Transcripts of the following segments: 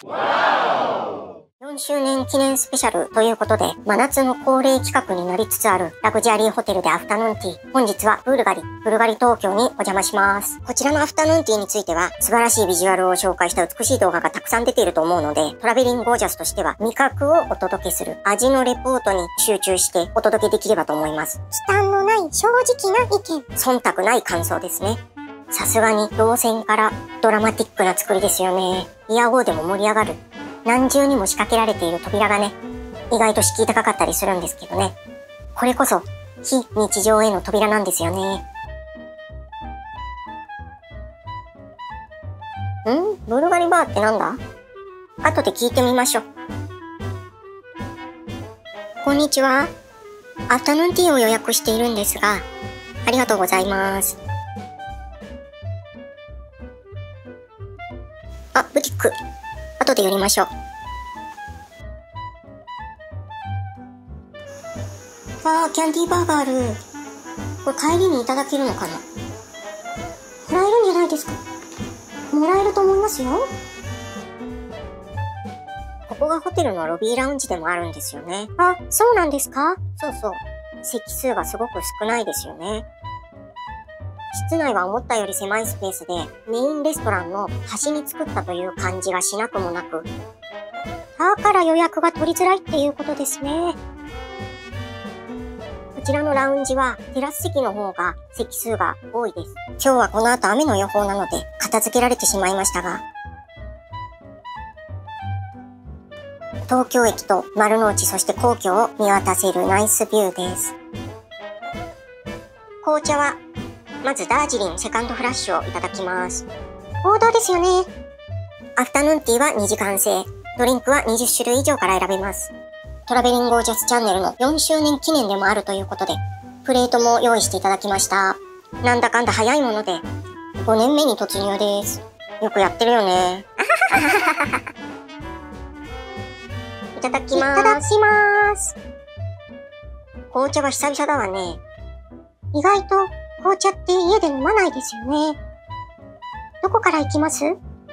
4周年記念スペシャルということで、真夏の恒例企画になりつつあるラグジュアリーホテルでアフタヌーンティー。本日はブルガリ東京にお邪魔します。こちらのアフタヌーンティーについては、素晴らしいビジュアルを紹介した美しい動画がたくさん出ていると思うので、トラベリングゴージャスとしては味覚をお届けする味のレポートに集中してお届けできればと思います。忌憚のない正直な意見。忖度ない感想ですね。さすがに動線からドラマティックな作りですよね。イヤホーでも盛り上がる。何重にも仕掛けられている扉がね、意外と敷居高かったりするんですけどね。これこそ非日常への扉なんですよね。ブルガリバーってなんだ？後で聞いてみましょう。こんにちは。アフタヌーンティーを予約しているんですが、ありがとうございます。あ、ブティック。後で寄りましょう。キャンディーバーがある。これ帰りにいただけるのかな？もらえるんじゃないですか？もらえると思いますよ。ここがホテルのロビーラウンジでもあるんですよね。あ、そうなんですか？そうそう。席数がすごく少ないですよね。室内は思ったより狭いスペースで、メインレストランの端に作ったという感じがしなくもなく、だから予約が取りづらいっていうことですね。こちらのラウンジはテラス席の方が席数が多いです。今日はこの後雨の予報なので片付けられてしまいましたが、東京駅と丸の内そして皇居を見渡せるナイスビューです。紅茶はまずダージリンセカンドフラッシュをいただきます。王道ですよね。アフタヌーンティーは2時間制。ドリンクは20種類以上から選べます。トラベリングゴージャスチャンネルの4周年記念でもあるということで、プレートも用意していただきました。なんだかんだ早いもので、5年目に突入です。よくやってるよね。いただきます。いただきます。紅茶は久々だわね。意外と紅茶って家で飲まないですよね。どこから行きます？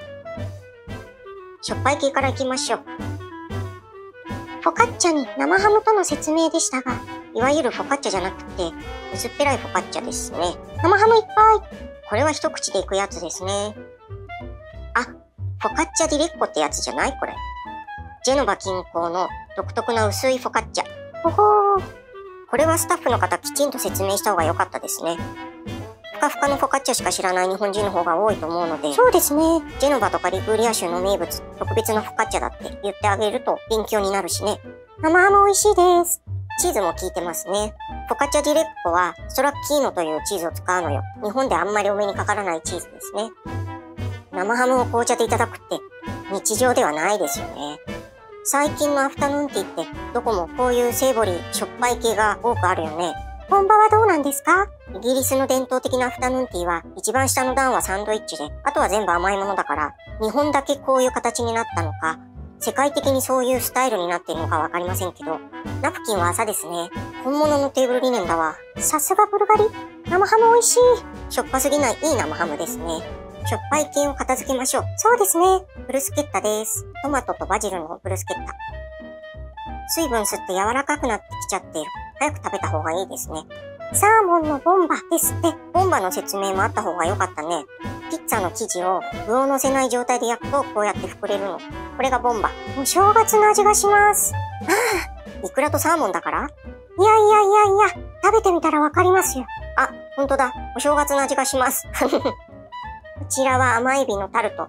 しょっぱい系から行きましょう。フォカッチャに生ハムとの説明でしたが、いわゆるフォカッチャじゃなくて、薄っぺらいフォカッチャですね。生ハムいっぱい。これは一口でいくやつですね。あ、フォカッチャディレッコってやつじゃない？これ。ジェノバ近郊の独特な薄いフォカッチャ。ほほー。これはスタッフの方きちんと説明した方が良かったですね。ふかふかのフォカッチャしか知らない日本人の方が多いと思うので、そうですね。ジェノバとかリグーリア州の名物、特別なフォカッチャだって言ってあげると勉強になるしね。生ハム美味しいです。チーズも効いてますね。フォカッチャディレッコはストラッキーノというチーズを使うのよ。日本であんまりお目にかからないチーズですね。生ハムを紅茶でいただくって日常ではないですよね。最近のアフタヌーンティーってどこもこういうセーボリー、しょっぱい系が多くあるよね。本場はどうなんですか？イギリスの伝統的なアフタヌーンティーは一番下の段はサンドイッチで、あとは全部甘いものだから、日本だけこういう形になったのか、世界的にそういうスタイルになっているのかわかりませんけど、ナプキンは朝ですね。本物のテーブルリネンだわ。さすがブルガリ。生ハム美味しい。しょっぱすぎないいい生ハムですね。しょっぱい系を片付けましょう。そうですね。ブルスケッタです。トマトとバジルのブルスケッタ。水分吸って柔らかくなってきちゃっている。早く食べた方がいいですね。サーモンのボンバですって。ボンバの説明もあった方が良かったね。ピッツァの生地を具を乗せない状態で焼くとこうやって膨れるの。これがボンバ。お正月の味がします。イクラとサーモンだから？いや、食べてみたらわかりますよ。あ、ほんとだ。お正月の味がします。こちらは甘エビのタルト。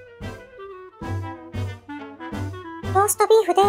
ローストビーフです。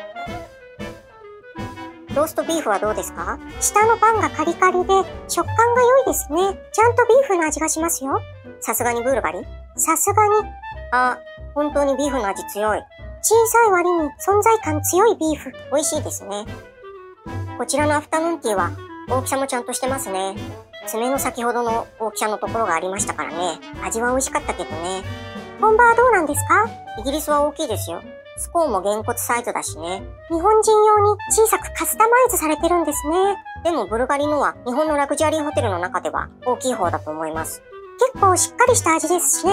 ローストビーフはどうですか？下のパンがカリカリで食感が良いですね。ちゃんとビーフの味がしますよ。さすがにブルガリ？さすがに。あ、本当にビーフの味強い。小さい割に存在感強いビーフ。美味しいですね。こちらのアフタヌーンティーは大きさもちゃんとしてますね。爪の先ほどの大きさのところがありましたからね。味は美味しかったけどね。本場はどうなんですか？イギリスは大きいですよ。スコーンもげんこつサイズだしね。日本人用に小さくカスタマイズされてるんですね。でもブルガリのは日本のラグジュアリーホテルの中では大きい方だと思います。結構しっかりした味ですしね。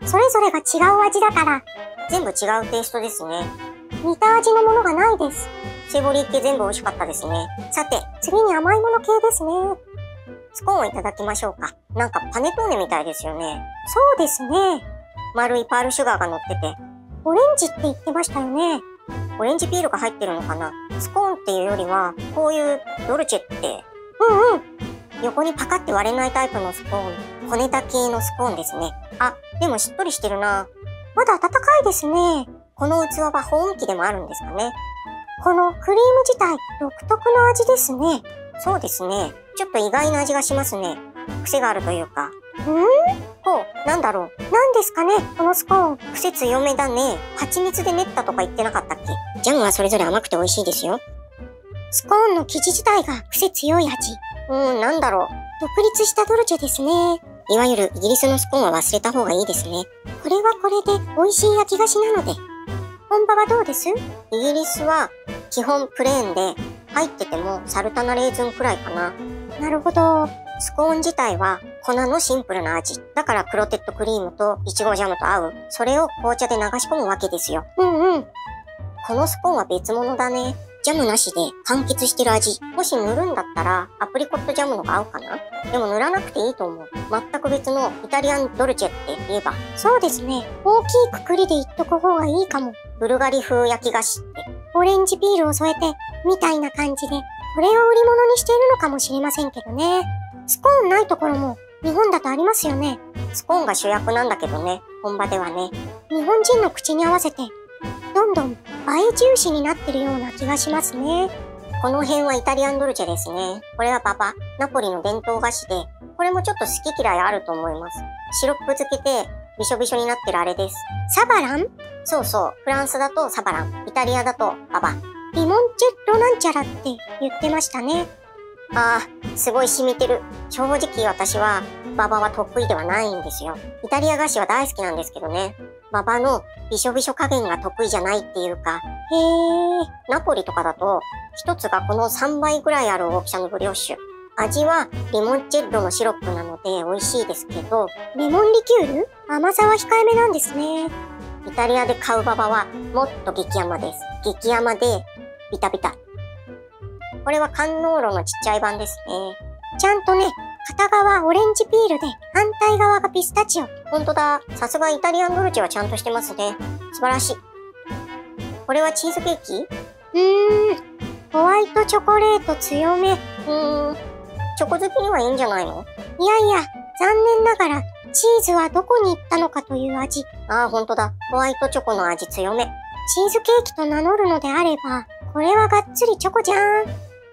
それぞれが違う味だから。全部違うテイストですね。似た味のものがないです。セボリー系全部美味しかったですね。さて、次に甘いもの系ですね。スコーンをいただきましょうか。なんかパネトーネみたいですよね。そうですね。丸いパールシュガーが乗ってて。オレンジって言ってましたよね。オレンジピールが入ってるのかな。スコーンっていうよりは、こういうドルチェって。横にパカって割れないタイプのスコーン。小ネタ系のスコーンですね。あ、でもしっとりしてるな。まだ温かいですね。この器は保温器でもあるんですかね。このクリーム自体、独特の味ですね。そうですね。ちょっと意外な味がしますね。癖があるというか。ほう、なんだろう。なんですかね、このスコーン。癖強めだね。蜂蜜で練ったとか言ってなかったっけ？ジャムはそれぞれ甘くて美味しいですよ。スコーンの生地自体が癖強い味。なんだろう。独立したドルチェですね。いわゆるイギリスのスコーンは忘れた方がいいですね。これはこれで美味しい焼き菓子なので。本場はどうです？イギリスは基本プレーンで、入っててもサルタナレーズンくらいかな。なるほど。スコーン自体は粉のシンプルな味。だからクロテッドクリームとイチゴジャムと合う。それを紅茶で流し込むわけですよ。このスコーンは別物だね。ジャムなしで柑橘してる味。もし塗るんだったらアプリコットジャムのが合うかな？でも塗らなくていいと思う。全く別のイタリアンドルチェって言えば。そうですね。大きいくくりで言っとく方がいいかも。ブルガリ風焼き菓子って。オレンジピールを添えて、みたいな感じで、これを売り物にしているのかもしれませんけどね。スコーンないところも日本だとありますよね。スコーンが主役なんだけどね。本場ではね。日本人の口に合わせて、どんどん映え重視になってるような気がしますね。この辺はイタリアンドルチェですね。これはババ、ナポリの伝統菓子で、これもちょっと好き嫌いあると思います。シロップ漬けて、びしょびしょになってるあれです。サバラン？そうそう。フランスだとサバラン。イタリアだとババ。リモンチェッロなんちゃらって言ってましたね。ああ、すごい染みてる。正直私は、ババは得意ではないんですよ。イタリア菓子は大好きなんですけどね。ババのびしょびしょ加減が得意じゃないっていうか。ナポリとかだと、一つがこの3倍ぐらいある大きさのブリオッシュ。味はリモンチェッロのシロップなので美味しいですけど、レモンリキュール？甘さは控えめなんですね。イタリアで買うババはもっと激甘です。激甘でビタビタ。これは観音炉のちっちゃい版ですね。ちゃんとね、片側オレンジピールで反対側がピスタチオ。ほんとだ。さすがイタリアンドルチェはちゃんとしてますね。素晴らしい。これはチーズケーキ？ホワイトチョコレート強め。チョコ好きにはいいんじゃないの？いやいや、残念ながら、チーズはどこに行ったのかという味。ああ、ほんとだ。ホワイトチョコの味強め。チーズケーキと名乗るのであれば、これはがっつりチョコじゃーん。あ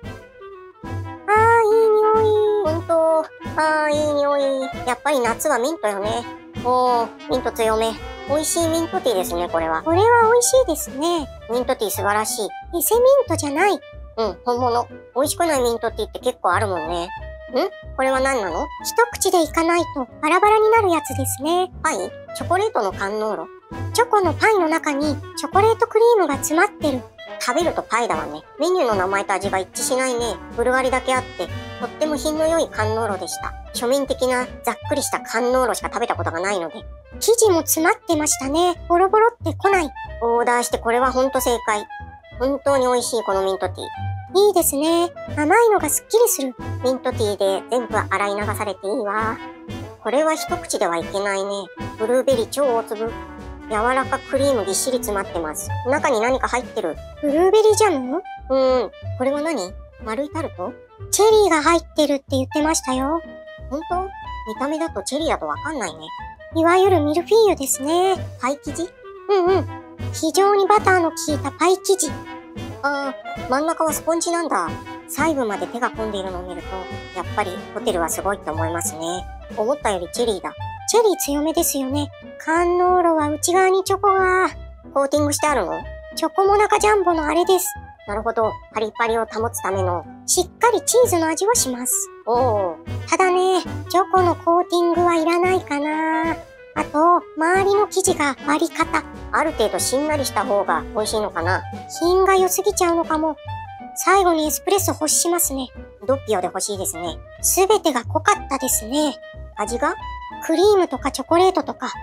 あ、いい匂い。ほんと。ああ、いい匂い。やっぱり夏はミントよね。おー、ミント強め。美味しいミントティーですね、これは。これは美味しいですね。ミントティー素晴らしい。偽ミントじゃない。本物。美味しくないミントティーって結構あるもんね。これは何なの？一口でいかないとバラバラになるやつですね。パイ？チョコレートの観音炉？チョコのパイの中にチョコレートクリームが詰まってる。食べるとパイだわね。メニューの名前と味が一致しないね。ブルガリだけあって、とっても品の良い観音炉でした。庶民的なざっくりした観音炉しか食べたことがないので。生地も詰まってましたね。ボロボロってこない。オーダーしてこれはほんと正解。本当に美味しいこのミントティー。いいですね。甘いのがすっきりする。ミントティーで全部洗い流されていいわ。これは一口ではいけないね。ブルーベリー超大粒。柔らかクリームぎっしり詰まってます。中に何か入ってる。ブルーベリージャム？これは何？丸いタルト？チェリーが入ってるって言ってましたよ。ほんと？見た目だとチェリーだとわかんないね。いわゆるミルフィーユですね。パイ生地？非常にバターの効いたパイ生地。真ん中はスポンジなんだ。細部まで手が込んでいるのを見ると、やっぱりホテルはすごいって思いますね。思ったよりチェリーだ。チェリー強めですよね。観音炉は内側にチョコが。コーティングしてあるの？チョコモナカジャンボのあれです。なるほど。パリパリを保つための、しっかりチーズの味はします。ただね、チョコのコーティングはいらないかな。あと、周りの生地が割り方。ある程度しんなりした方が美味しいのかな。品が良すぎちゃうのかも。最後にエスプレッソ欲しますね。ドッピオで欲しいですね。すべてが濃かったですね。味が？クリームとかチョコレートとか。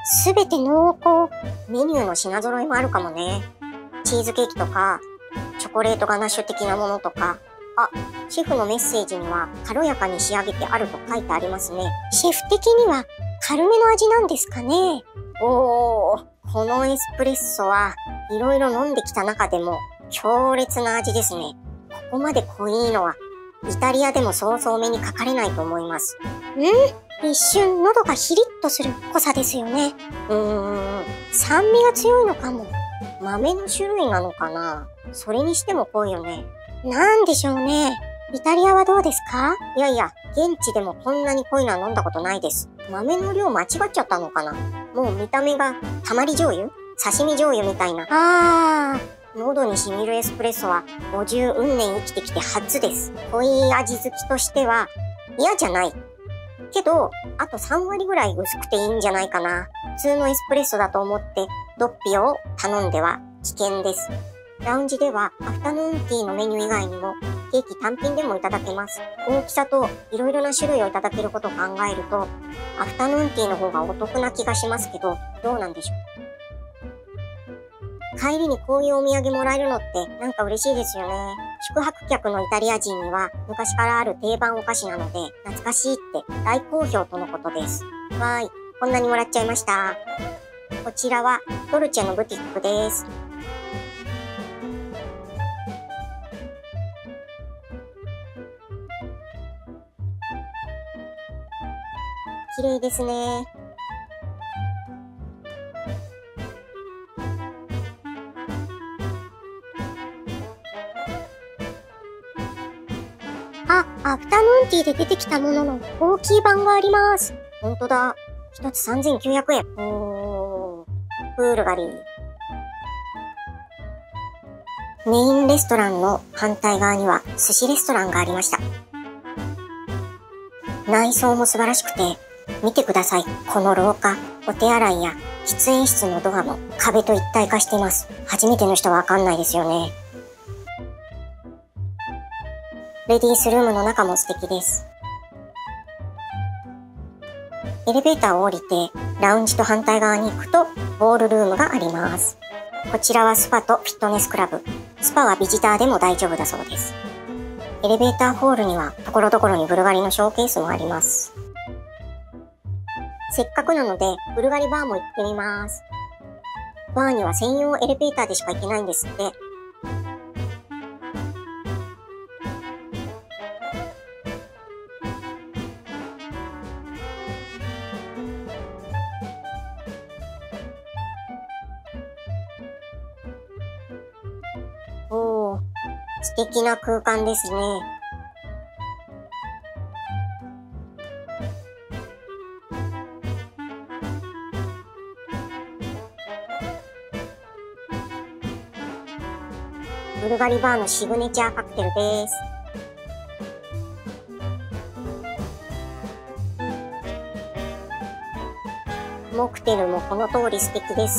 すべて濃厚。メニューの品揃えもあるかもね。チーズケーキとか、チョコレートガナッシュ的なものとか。あ、シェフのメッセージには軽やかに仕上げてあると書いてありますね。シェフ的には軽めの味なんですかね。おー、このエスプレッソはいろいろ飲んできた中でも強烈な味ですね。ここまで濃いのはイタリアでもそうそう目にかかれないと思います。一瞬喉がヒリッとする濃さですよね。酸味が強いのかも。豆の種類なのかな。それにしても濃いよね。なんでしょうね。イタリアはどうですか？いやいや、現地でもこんなに濃いのは飲んだことないです。豆の量間違っちゃったのかな。もう見た目がたまり醤油？刺身醤油みたいな。喉に染みるエスプレッソは50運年生きてきて初です。濃い味好きとしては嫌じゃない。けど、あと3割ぐらい薄くていいんじゃないかな。普通のエスプレッソだと思ってドッピオを頼んでは危険です。ラウンジではアフタヌーンティーのメニュー以外にもケーキ単品でもいただけます。大きさといろいろな種類をいただけることを考えると、アフタヌーンティーの方がお得な気がしますけど、どうなんでしょう。帰りにこういうお土産もらえるのってなんか嬉しいですよね。宿泊客のイタリア人には昔からある定番お菓子なので懐かしいって大好評とのことです。わーい、こんなにもらっちゃいました。こちらはドルチェのブティックです。綺麗ですね。アフタヌーンティーで出てきたものの大きい版があります。ほんとだ。一つ3900円。ブルガリー。メインレストランの反対側には寿司レストランがありました。内装も素晴らしくて、見てください。この廊下、お手洗いや喫煙室のドアも壁と一体化しています。初めての人はわかんないですよね。レディースルームの中も素敵です。エレベーターを降りて、ラウンジと反対側に行くと、ボールルームがあります。こちらはスパとフィットネスクラブ。スパはビジターでも大丈夫だそうです。エレベーターホールには、所々にブルガリのショーケースもあります。せっかくなので、ブルガリバーも行ってみます。バーには専用エレベーターでしか行けないんですって。おー、素敵な空間ですね。ブルガリバーのシグネチャーカクテルです。モクテルもこの通り素敵です。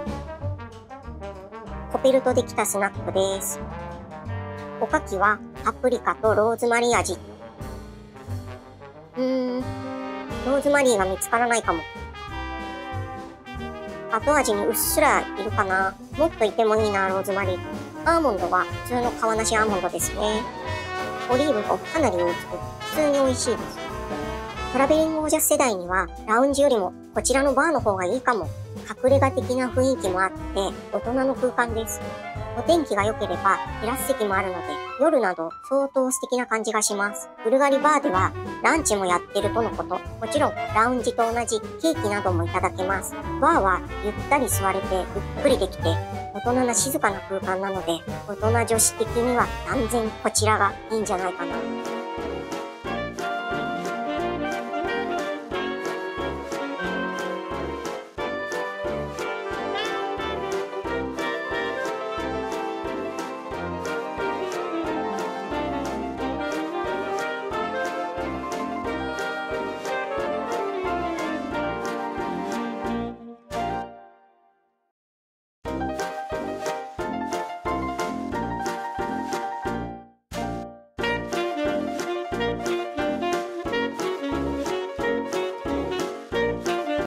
コペルトできたスナックです。おかきはパプリカとローズマリー味。ローズマリーが見つからないかも。後味にうっすらいるかな。もっといてもいいな、ローズマリー。アーモンドは普通の皮なしアーモンドですね。オリーブもかなり大きく、普通に美味しいです。トラベリングオージャス世代には、ラウンジよりもこちらのバーの方がいいかも。隠れ家的な雰囲気もあって、大人の空間です。お天気が良ければテラス席もあるので、夜など相当素敵な感じがします。ブルガリバーではランチもやってるとのこと。もちろんラウンジと同じケーキなどもいただけます。バーはゆったり座れてゆっくりできて、大人な静かな空間なので、大人女子的には断然こちらがいいんじゃないかな。